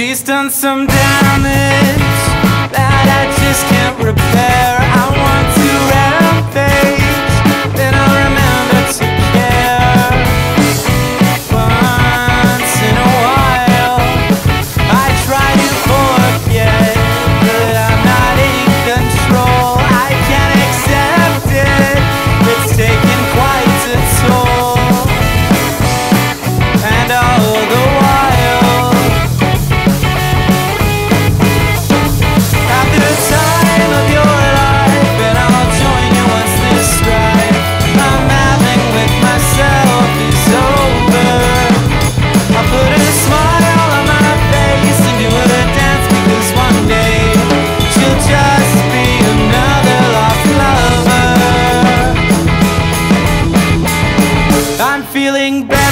She's done some damage that I just can't repair. I want to rampage, then I'll remember to care. Once in a while I try to forget, but I'm not in control. I can't accept it, it's taken quite a toll. And all the while, at the time of your life, and I'll join you once this strife I'm having with myself is over, I'll put a smile on my face and do her a dance, because one day she'll just be another lost lover. I'm feeling bad.